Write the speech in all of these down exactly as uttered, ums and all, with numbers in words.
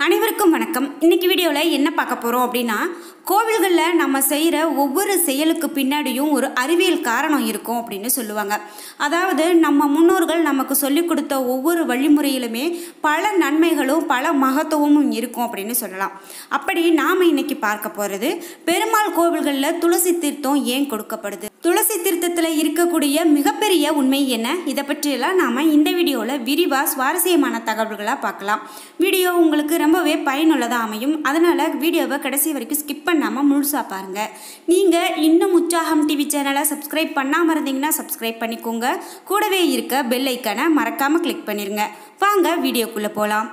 அனைவருக்கும் வணக்கம். இன்னைக்கு வீடியோவில் என்ன பார்க்க போகிறோம் அப்படின்னா, கோவில்களில் நம்ம செய்கிற ஒவ்வொரு செயலுக்கு பின்னாடியும் ஒரு அறிவியல் காரணம் இருக்கும் அப்படின்னு சொல்லுவாங்க. அதாவது நம்ம முன்னோர்கள் நமக்கு சொல்லிக் கொடுத்த ஒவ்வொரு வழிமுறையிலுமே பல நன்மைகளும் பல மகத்துவமும் இருக்கும் அப்படின்னு சொல்லலாம். அப்படி நாம் இன்னைக்கு பார்க்க போகிறது, பெருமாள் கோவில்களில் துளசி தீர்த்தம் ஏன் கொடுக்கப்படுது, துளசி தீர்த்தத்தில் இருக்கக்கூடிய மிகப்பெரிய உண்மை என்ன, இதை பற்றியெல்லாம் நாம் இந்த வீடியோவில் விரிவாக சுவாரஸ்யமான தகவல்களாக பார்க்கலாம். வீடியோ உங்களுக்கு ரொம்பவே பயனுள்ளதாக அமையும். அதனால் வீடியோவை கடைசி வரைக்கும் ஸ்கிப் பண்ணாமல் முழுசாக பாருங்கள். நீங்கள் இன்னும் உற்சாகம் டிவி சேனலை சப்ஸ்கிரைப் பண்ணாமல் இருந்தீங்கன்னா சப்ஸ்கிரைப் பண்ணிக்கோங்க. கூடவே இருக்க பெல் ஐக்கானை மறக்காமல் கிளிக் பண்ணிடுங்க. வாங்க வீடியோக்குள்ளே போகலாம்.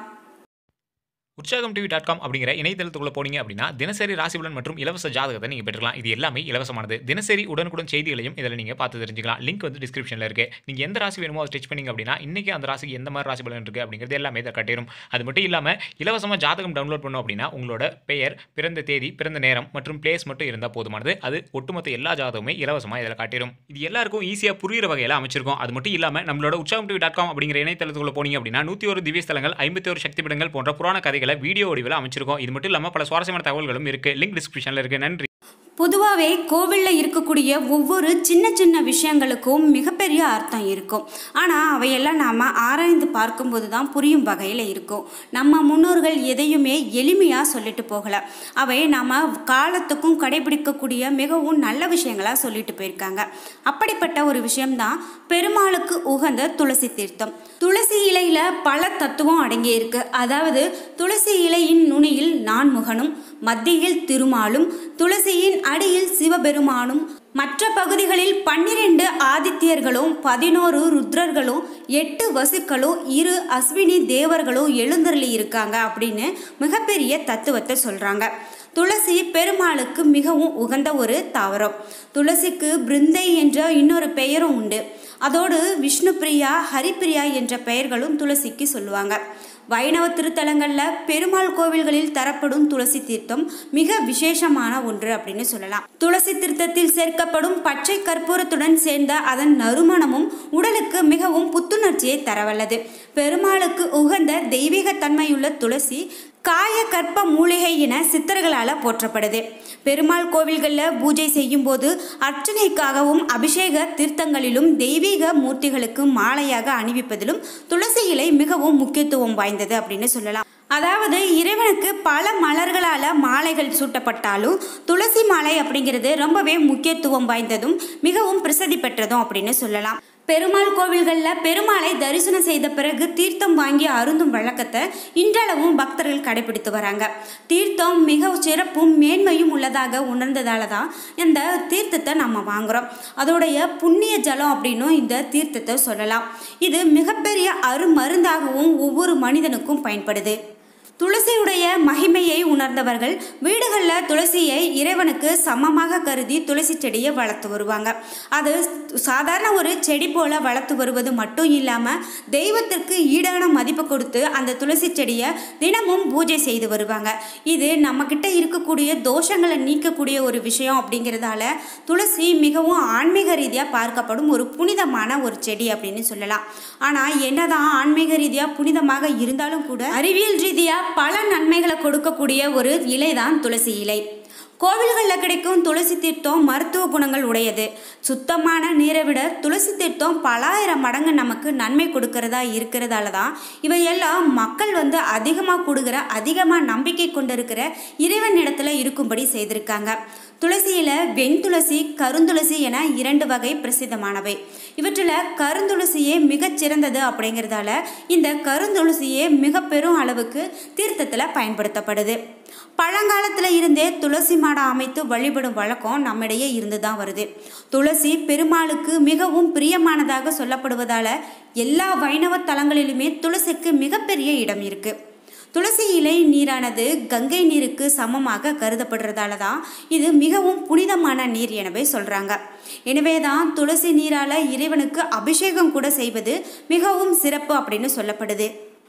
உற்சாகம் டிவி டாட் காம் அப்படிங்கிற இணையதளத்துக்குள்ள போனீங்க அப்படின்னா தினசரி ராசிபலன் மற்றும் இலவச ஜாதகத்தை நீங்கள் பெற்றுக்கலாம். இது எல்லாமே இலவசமானது. தினசரி உடனுக்குடன் செய்திகளையும் இதில் நீங்கள் பார்த்து தெரிஞ்சுக்கலாம். லிங்க் வந்து டிஸ்கிரிப்ஷனில் இருக்குது. நீங்கள் எந்த ராசி வேணுமோ அதை ஸ்டிச் பண்ணிங்க அப்படின்னா இன்றைக்கி அந்த ராசிக்கு எந்த மாதிரி ராசிபலன் இருக்குது அப்படிங்கிறது எல்லாமே இதை கட்டிடும். அது மட்டும் இல்லாமல் இலவசமாக ஜாதகம் டவுன்லோட் பண்ணோம் அப்படின்னா உங்களோட பெயர், பிறந்த தேதி, பிறந்த நேரம் மற்றும் பிளேஸ் மட்டும் இருந்தால் போதுமானது. அது ஒட்டுமொத்த எல்லா ஜாதகமே இலவசமாக இதில் காட்டிடும். இது எல்லாருக்கும் ஈஸியாக புரிகிற வகையில் அமைச்சிருக்கும். அது மட்டும் இல்லாமல் நம்மளோட உற்சாகம் டிவி டாட் காம் அப்படிங்கிற இணையதளத்துக்குள்ள போனீங்க அப்படின்னா நூற்றி ஒரு திவ்ய ஸ்தலங்கள், ஐம்பத்தி ஒரு சக்தி பீடங்கள் போன்ற புராண கதைகளை வீடியோ வடிவில் அமைச்சிருக்கோம். இது மட்டும் இல்லாமல் பல சுவாரஸ்யமான தகவல்களும் இருக்கு. லிங்க் டிஸ்கிரிப்ஷனில் இருக்கு. நன்றி. பொதுவாகவே கோவிலில் இருக்கக்கூடிய ஒவ்வொரு சின்ன சின்ன விஷயங்களுக்கும் மிகப்பெரிய அர்த்தம் இருக்கும். ஆனால் அவையெல்லாம் நாம் ஆராய்ந்து பார்க்கும்போது தான் புரியும் வகையில் இருக்கும். நம்ம முன்னோர்கள் எதையுமே எளிமையாக சொல்லிட்டு போகலை. அவை நாம் காலத்துக்கும் கடைபிடிக்கக்கூடிய மிகவும் நல்ல விஷயங்களாக சொல்லிட்டு போயிருக்காங்க. அப்படிப்பட்ட ஒரு விஷயம்தான் பெருமாளுக்கு உகந்த துளசி தீர்த்தம். துளசி இலையில பல தத்துவம் அடங்கி இருக்கு. அதாவது துளசி இலையின் நுனியில் நான்முகனும், மத்தியில் திருமாலும், துளசியின் அடியில் சிவபெருமானும், மற்ற பகுதிகளில் பன்னிரண்டு ஆதித்யர்களும், பதினோரு ருத்ரர்களும், எட்டு வசுக்களும், இரு அஸ்வினி தேவர்களும் எழுந்தருளி இருக்காங்க அப்படின்னு மிகப்பெரிய தத்துவத்தை சொல்றாங்க. துளசி பெருமாளுக்கு மிகவும் உகந்த ஒரு தாவரம். துளசிக்கு பிருந்தை என்ற இன்னொரு பெயரும் உண்டு. அதோடு விஷ்ணு பிரியா, ஹரிப்பிரியா என்ற பெயர்களும் துளசிக்கு சொல்லுவாங்க. வைணவ திருத்தலங்களில் பெருமாள் கோவில்களில் தரப்படும் துளசி தீர்த்தம் மிக விசேஷமான ஒன்று அப்படின்னு சொல்லலாம். துளசி தீர்த்தத்தில் சேர்க்கப்படும் பச்சை கற்பூரத்துடன் சேர்ந்த அதன் நறுமணமும் உடலுக்கு மிகவும் புத்துணர்ச்சியை தரவல்லது. பெருமாளுக்கு உகந்த தெய்வீக தன்மையுள்ள துளசி காய கற்ப மூலிகை என சித்தர்களால் போற்றப்படுது. பெருமாள் கோவில்களில் பூஜை செய்யும் போது அர்ச்சனைக்காகவும் அபிஷேக தீர்த்தங்களிலும் தெய்வீக மூர்த்திகளுக்கு மாலையாக அணிவிப்பதிலும் துளசி இலை மிகவும் முக்கியத்துவம் வாய்ந்தது அப்படின்னு சொல்லலாம். அதாவது இறைவனுக்கு பல மலர்களால் மாலைகள் சூட்டப்பட்டாலும் துளசி மாலை அப்படிங்கிறது ரொம்பவே முக்கியத்துவம் வாய்ந்ததும் மிகவும் பிரசித்தி பெற்றதும் அப்படின்னு சொல்லலாம். பெருமாள் கோவில்களில் பெருமாளை தரிசனம் செய்த பிறகு தீர்த்தம் வாங்கி அருந்தும் வழக்கத்தை இன்றளவும் பக்தர்கள் கடைபிடித்து வராங்க. தீர்த்தம் மிக சிறப்பும் மேன்மையும் உள்ளதாக உணர்ந்ததால தான் இந்த தீர்த்தத்தை நம்ம வாங்குகிறோம். அதோடைய புண்ணிய ஜலம் அப்படின்னும் இந்த தீர்த்தத்தை சொல்லலாம். இது மிகப்பெரிய அருமருந்தாகவும் ஒவ்வொரு மனிதனுக்கும் பயன்படுது. துளசியுடைய மகிமையை உணர்ந்தவர்கள் வீடுகளில் துளசியை இறைவனுக்கு சமமாக கருதி துளசி செடியை வளர்த்து வருவாங்க. அது சாதாரண ஒரு செடி போல வளர்த்து வருவது மட்டும் இல்லாமல் தெய்வத்திற்கு ஈடான மதிப்பு கொடுத்து அந்த துளசி செடியை தினமும் பூஜை செய்து வருவாங்க. இது நம்மக்கிட்ட இருக்கக்கூடிய தோஷங்களை நீக்கக்கூடிய ஒரு விஷயம் அப்படிங்கிறதால துளசி மிகவும் ஆன்மீக ரீதியாக பார்க்கப்படும் ஒரு புனிதமான ஒரு செடி அப்படின்னு சொல்லலாம். ஆனால் என்னதான் ஆன்மீக ரீதியாக புனிதமாக இருந்தாலும் கூட அறிவியல் ரீதியாக பல நன்மைகளை கொடுக்கக்கூடிய ஒரு இலை தான் துளசி இலை. கோவில்களில் கிடைக்கும் துளசி தீர்த்தம் மருத்துவ குணங்கள் உடையது. சுத்தமான நீரை விட துளசி தீர்த்தம் பலாயிரம் மடங்கு நமக்கு நன்மை கொடுக்கறதா இருக்கிறதால தான் இவையெல்லாம் மக்கள் வந்து அதிகமாக கொடுக்குற, அதிகமாக நம்பிக்கை கொண்டிருக்கிற இறைவன் இடத்துல இருக்கும்படி செய்திருக்காங்க. துளசியில் வெண்துளசி, கருந்துளசி என இரண்டு வகை பிரசித்தமானவை. இவற்றில் கருந்துளசியே மிகச்சிறந்தது அப்படிங்கிறதால இந்த கருந்துளசியே மிக பெரும் அளவுக்கு தீர்த்தத்தில் பயன்படுத்தப்படுது. பழங்காலத்தில் இருந்தே துளசி மாடம் அமைத்து வழிபடும் வழக்கம் நம்மிடையே இருந்து தான் வருது. துளசி பெருமாளுக்கு மிகவும் பிரியமானதாக சொல்லப்படுவதால் எல்லா வைணவ தலங்களிலுமே துளசிக்கு மிகப்பெரிய இடம் இருக்குது. துளசி இலை நீரானது கங்கை நீருக்கு சமமாக கருதப்படுறதால தான் இது மிகவும் புனிதமான நீர் எனவே சொல்கிறாங்க. எனவே தான் துளசி நீரால் இறைவனுக்கு அபிஷேகம் கூட செய்வது மிகவும் சிறப்பு அப்படின்னு சொல்லப்படுது.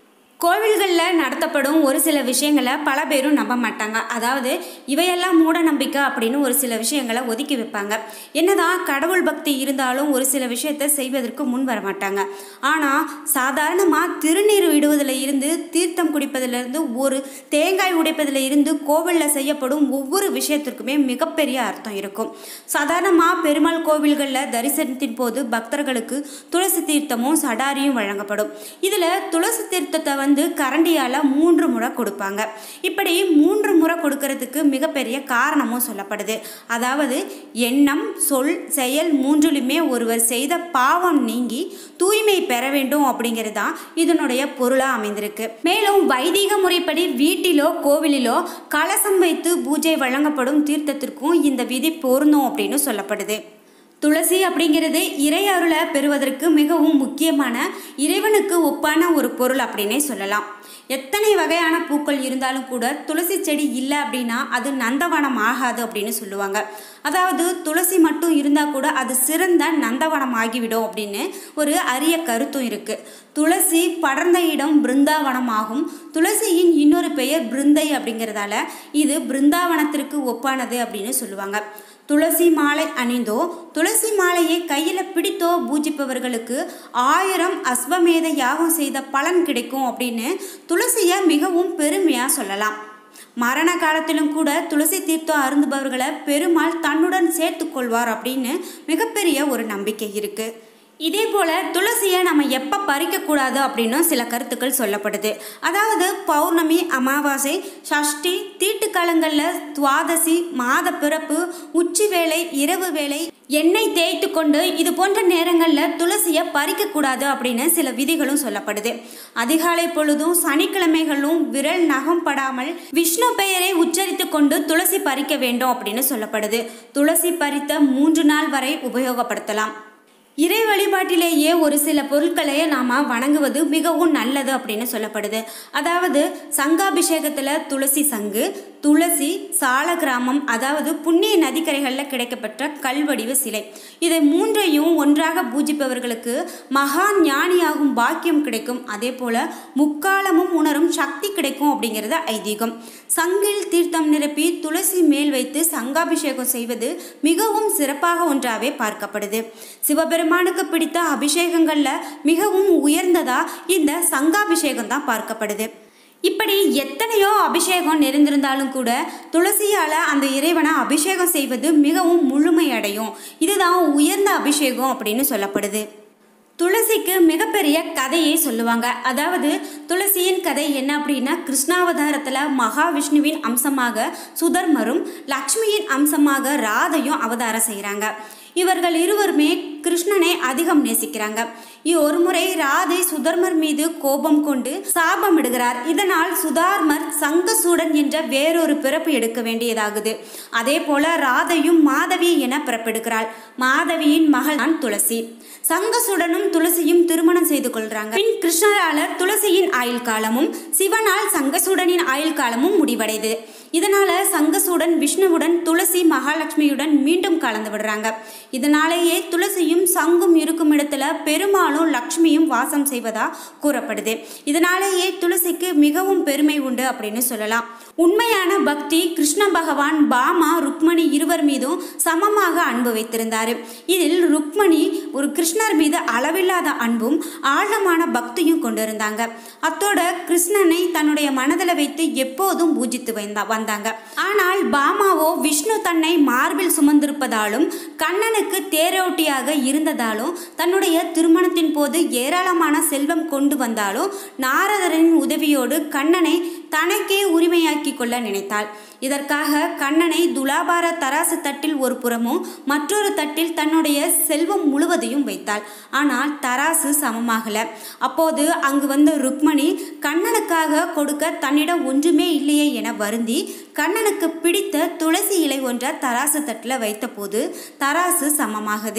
கோவில்களில் நடத்தப்படும் ஒரு சில விஷயங்களை பல பேரும் நம்ப மாட்டாங்க. அதாவது இவையெல்லாம் மூட நம்பிக்கை அப்படின்னு ஒரு சில விஷயங்களை ஒதுக்கி வைப்பாங்க. என்னதான் கடவுள் பக்தி இருந்தாலும் ஒரு சில விஷயத்தை செய்வதற்கு முன் வர மாட்டாங்க. ஆனால் சாதாரணமாக திருநீர் விடுவதில் இருந்து தீர்த்தம் குடிப்பதிலிருந்து ஒரு தேங்காய் உடைப்பதில் இருந்து கோவிலில் செய்யப்படும் ஒவ்வொரு விஷயத்திற்குமே மிகப்பெரிய அர்த்தம் இருக்கும். சாதாரணமாக பெருமாள் கோவில்களில் தரிசனத்தின் போது பக்தர்களுக்கு துளசி தீர்த்தமும் சடாரியும் வழங்கப்படும். இதில் துளசி தீர்த்தத்தை வந்து வந்து கரண்டியால் மூன்று முறை கொடுப்பாங்க. இப்படி மூன்று முறை கொடுக்கறதுக்கு மிகப்பெரிய காரணமும் சொல்லப்படுது. அதாவது எண்ணம், சொல், செயல் மூன்றிலுமே ஒருவர் செய்த பாவம் நீங்கி தூய்மை பெற வேண்டும் அப்படிங்கிறது தான் இதனுடைய பொருளாக அமைந்திருக்கு. மேலும் வைதிக முறைப்படி வீட்டிலோ கோவிலிலோ கலசம் வைத்து பூஜை வழங்கப்படும் தீர்த்தத்திற்கும் இந்த விதி பொருந்தும் அப்படின்னு சொல்லப்படுது. துளசி அப்படிங்கிறது இறை அருளை பெறுவதற்கு மிகவும் முக்கியமான இறைவனுக்கு ஒப்பான ஒரு பொருள் அப்படின்னே சொல்லலாம். எத்தனை வகையான பூக்கள் இருந்தாலும் கூட துளசி செடி இல்லை அப்படின்னா அது நந்தவனம் ஆகாது அப்படின்னு சொல்லுவாங்க. அதாவது துளசி மட்டும் இருந்தால் கூட அது சிறந்த நந்தவனம் ஆகிவிடும் அப்படின்னு ஒரு அரிய கருத்தும் இருக்குது. துளசி படர்ந்த இடம் பிருந்தாவனம் ஆகும். துளசியின் இன்னொரு பெயர் பிருந்தை அப்படிங்கிறதால இது பிருந்தாவனத்திற்கு ஒப்பானது அப்படின்னு சொல்லுவாங்க. துளசி மாலை அணிந்தோ துளசி மாலையை கையில் பிடித்தோ பூஜிப்பவர்களுக்கு ஆயிரம் அஸ்வமேத யாகம் செய்த பலன் கிடைக்கும் அப்படின்னு துளசியை மிகவும் பெருமையாக சொல்லலாம். மரண காலத்திலும் கூட துளசி தீர்த்தம் அருந்துபவர்களை பெருமாள் தன்னுடன் சேர்த்து கொள்வார் அப்படின்னு மிகப்பெரிய ஒரு நம்பிக்கை இருக்குது. இதே போல் துளசியை நம்ம எப்போ பறிக்கக்கூடாது அப்படின்னு சில கருத்துக்கள் சொல்லப்படுது. அதாவது பௌர்ணமி, அமாவாசை, சஷ்டி, தீட்டுக்காலங்களில் துவாதசி, மாத பிறப்பு, உச்சி வேளை, இரவு வேளை எண்ணெய் தேய்த்து கொண்டு இது போன்ற நேரங்களில் துளசியை பறிக்கக்கூடாது அப்படின்னு சில விதிகளும் சொல்லப்படுது. அதிகாலை பொழுதும் சனிக்கிழமைகளும் விரல் நகம் படாமல் விஷ்ணு பெயரை உச்சரித்து கொண்டு துளசி பறிக்க வேண்டும் அப்படின்னு சொல்லப்படுது. துளசி பறித்த மூன்று நாள் வரை உபயோகப்படுத்தலாம். இறை வழிபாட்டிலேயே ஒரு சில பொருட்களையே நாம் வணங்குவது மிகவும் நல்லது அப்படின்னு சொல்லப்படுது. அதாவது சங்காபிஷேகத்தில் துளசி சங்கு, துளசி, சால கிராமம், அதாவது புண்ணிய நதிக்கரைகளில் கிடைக்கப்பட்ட கல்வடிவ சிலை, இதை மூன்றையும் ஒன்றாக பூஜிப்பவர்களுக்கு மகா ஞானியாகும் பாக்கியம் கிடைக்கும். அதே போல் முக்காலமும் உணரும் சக்தி கிடைக்கும் அப்படிங்கிறது ஐதீகம். சங்கில் தீர்த்தம் நிரப்பி துளசி மேல் வைத்து சங்காபிஷேகம் செய்வது மிகவும் சிறப்பாக ஒன்றாகவே பார்க்கப்படுது. சிவபெருமானுக்கு பிடித்த அபிஷேகங்களில் மிகவும் உயர்ந்ததா இந்த சங்காபிஷேகம் தான் பார்க்கப்படுது. இப்படி எத்தனையோ அபிஷேகம் நிறைந்திருந்தாலும் கூட துளசியால் அந்த இறைவனை அபிஷேகம் செய்வது மிகவும் முழுமையடையும். இதுதான் உயர்ந்த அபிஷேகம் அப்படின்னு சொல்லப்படுது. துளசிக்கு மிகப்பெரிய கதையை சொல்லுவாங்க. அதாவது துளசியின் கதை என்ன அப்படின்னா, கிருஷ்ணாவதாரத்தில் மகாவிஷ்ணுவின் அம்சமாக சுதர்மரும் லக்ஷ்மியின் அம்சமாக ராதையும் அவதாரம் செய்கிறாங்க. இவர்கள் இருவருமே கிருஷ்ணனை அதிகம் நேசிக்கிறாங்க. ஒரு முறை ராதை சுதர்மர் மீது கோபம் கொண்டு சாபமிடுகிறார். இதனால் சுதார்மர் சங்கசூடன் என்ற வேறொரு பிறப்பு எடுக்க வேண்டியதாகுது. அதே போல ராதையும் மாதவி என பிறப்பெடுக்கிறாள். மாதவியின் மகள் தான் துளசி. சங்கசுடனும் துளசியும் திருமணம் செய்து கொள்றாங்க. பின் கிருஷ்ணரால துளசியின் ஆயுள் காலமும் சிவனால் சங்கசூடனின் ஆயுள் காலமும் முடிவடைது. இதனால சங்கசூடன் விஷ்ணுவுடன் துளசி மகாலட்சுமியுடன் மீண்டும் கலந்து விடுறாங்க. இதனாலேயே துளசியும் சங்கும் இருக்கும் இடத்துல பெருமாளும் லக்ஷ்மியும் வாசம் செய்வதா கூறப்படுது. இதனாலேயே துளசிக்கு மிகவும் பெருமை உண்டு அப்படின்னு சொல்லலாம். உண்மையான பக்தி கிருஷ்ண பகவான் பாமா ருக்மணி இருவர் மீதும் சமமாக அன்பு வைத்திருந்தார். இதில் ருக்மணி ஒரு கிருஷ்ணர் மீது அளவில்லாத அன்பும் ஆழமான பக்தியும் கொண்டிருந்தாங்க. அத்தோட கிருஷ்ணனை தன்னுடைய மனதில் வைத்து எப்போதும் பூஜித்து வந்தாங்க. ஆனால் பாமாவோ விஷ்ணு தன்னை மார்பில் சுமந்திருப்பதாலும் கண்ணனுக்கு தேரோட்டியாக இருந்ததாலும் தன்னுடைய திருமணத்தின் போது ஏராளமான செல்வம் கொண்டு வந்தாலும் நாரதரின் உதவியோடு கண்ணனை தனக்கே உரிமையாக்கி கொள்ள நினைத்தாள். இதற்காக கண்ணனை துலாபார தராசு தட்டில் ஒரு புறமும் மற்றொரு தட்டில் தன்னுடைய செல்வம் முழுவதையும் வைத்தாள். ஆனால் தராசு சமமாகல. அப்போது அங்கு வந்த ருக்மணி கண்ணனுக்காக கொடுக்க தன்னிடம் ஒன்றுமே இல்லையே என வருந்தி கண்ணனுக்கு பிடித்த துளசி இலை ஒன்ற தராசு தட்டில் வைத்த போது தராசு சமமாகுது.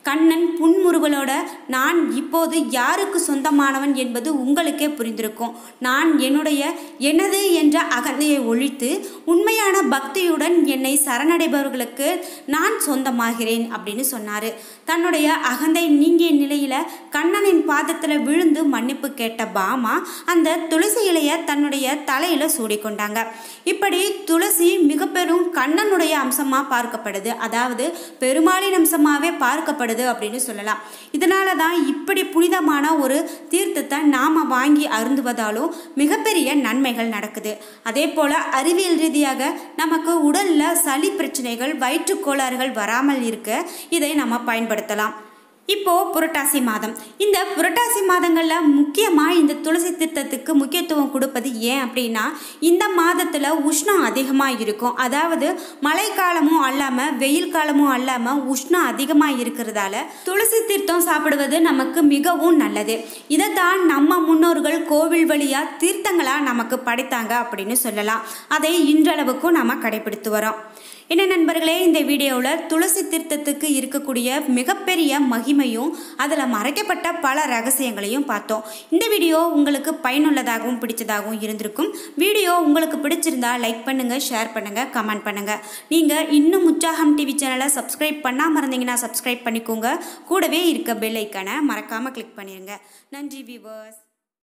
கண்ணன் புன்முறுவலோட நான் இப்போது யாருக்கு சொந்தமானவன் என்பது உங்களுக்கே புரிந்திருக்கும். நான் என்னுடைய எனது என்ற அகந்தையை ஒழித்து உண்மையான பக்தியுடன் என்னை சரணடைபவர்களுக்கு நான் சொந்தமாகிறேன் அப்படின்னு சொன்னார். தன்னுடைய அகந்தை நீங்கிய நிலையில் கண்ணனின் பாதத்தில் விழுந்து மன்னிப்பு கேட்ட பாமா அந்த துளசி இலையை தன்னுடைய தலையில் சூடிக்கொண்டாங்க. இப்படி துளசி மிக பெரும் கண்ணனுடைய அம்சமாக பார்க்கப்படுது, அதாவது பெருமாளின் அம்சமாகவே பார்க்கப்படுது அப்படின்னு சொல்லலாம். இதனால தான் இப்படி புனிதமான ஒரு தீர்த்தத்தை நாம் வாங்கி அருந்துவதாலும் மிகப்பெரிய நன்மைகள் நடக்குது. அதே போல் அறிவியல் ரீதியாக நமக்கு உடலில் சளி பிரச்சனைகள் வயிற்றுக்கோளாறுகள் வராமல் இருக்க இதை நம்ம பயன்படுத்தலாம். இப்போது புரட்டாசி மாதம். இந்த புரட்டாசி மாதங்களில் முக்கியமாக இந்த துளசி தீர்த்தத்துக்கு முக்கியத்துவம் கொடுப்பது ஏன் அப்படின்னா, இந்த மாதத்தில் உஷ்ணம் அதிகமாக இருக்கும். அதாவது மழைக்காலமும் அல்லாமல் வெயில் காலமும் அல்லாமல் உஷ்ணம் அதிகமாக இருக்கிறதால துளசி தீர்த்தம் சாப்பிடுவது நமக்கு மிகவும் நல்லது. இதைத்தான் நம்ம முன்னோர்கள் கோவில் வழியாக தீர்த்தங்களாக நமக்கு படைத்தாங்க அப்படின்னு சொல்லலாம். அதை இன்றளவுக்கும் நம்ம கடைபிடித்து வரோம். என்ன நண்பர்களே, இந்த வீடியோவில் துளசி தீர்த்தத்துக்கு இருக்கக்கூடிய மிகப்பெரிய மகிமையும் அதில் மறைக்கப்பட்ட பல ரகசியங்களையும் பார்த்தோம். இந்த வீடியோ உங்களுக்கு பயனுள்ளதாகவும் பிடிச்சதாகவும் இருந்திருக்கும். வீடியோ உங்களுக்கு பிடிச்சிருந்தா லைக் பண்ணுங்கள், ஷேர் பண்ணுங்கள், கமெண்ட் பண்ணுங்கள். நீங்கள் இன்னும் உற்சாகம் டிவி சேனலை சப்ஸ்கிரைப் பண்ணாமல் இருந்தீங்கன்னா சப்ஸ்கிரைப் பண்ணிக்கோங்க. கூடவே இருக்க பெல் ஐக்கானை மறக்காமல் கிளிக் பண்ணிடுங்க. நன்றி வியூவர்ஸ்.